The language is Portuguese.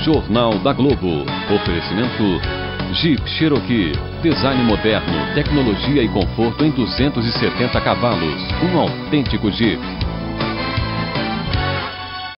Jornal da Globo. Oferecimento Jeep Cherokee. Design moderno, tecnologia e conforto em 270 cavalos. Um autêntico Jeep.